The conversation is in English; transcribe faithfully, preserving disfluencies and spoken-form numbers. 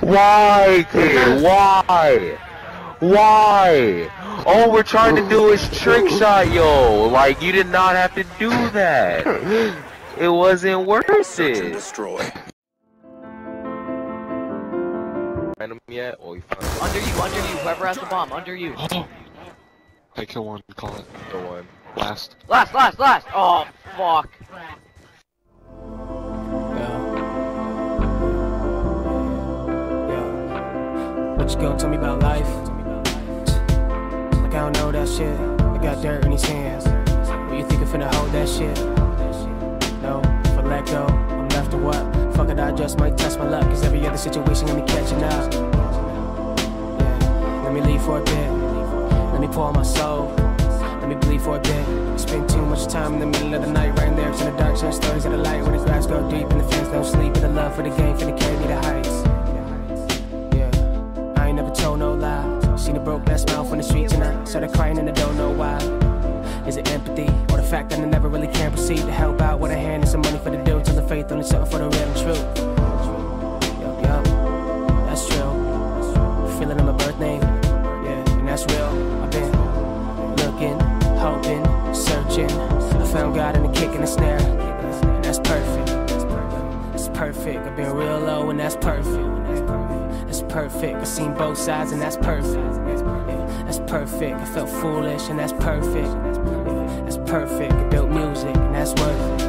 Why, kid? Why? Why? All we're trying to do is trick shot, yo. Like, you did not have to do that. It wasn't worth it. Destroy. Find him yet? Oh, we found him. Under you, under you. Whoever has the bomb, under you. I kill one, call it. The one. Last. Last, last, last. Oh, fuck. What you gonna tell me about life? Like I don't know that shit. I got dirt in his hands. What you think I'm finna hold that shit? No, if I let go, I'm left to what? Fuck it, I just might test my luck. Cause every other situation got me catching up. Yeah, let me leave for a bit. Let me pour my soul. Let me bleed for a bit. Spend too much time in the middle of the night, right there to the dark, sharing stories of the light. When the grass go deep and the fans don't sleep, and the love for the game finna carry me to heights. Yeah, I ain't never told no lie. Seen a broke that smile from the streets and I started crying and I don't know why. Is it empathy or the fact that I never really can proceed to help out with a hand and some money for the dude? Till the faith only something for the real and true. Yup, yup, that's true. Feeling on my birth name, yeah, and that's real. I've been looking, hoping, searching. I found God in the kick and the snare, and that's perfect. It's perfect. I've been real low and that's perfect. That's perfect. I've seen both sides and that's perfect. That's perfect. I felt foolish and that's perfect. That's perfect. I built music and that's worth it.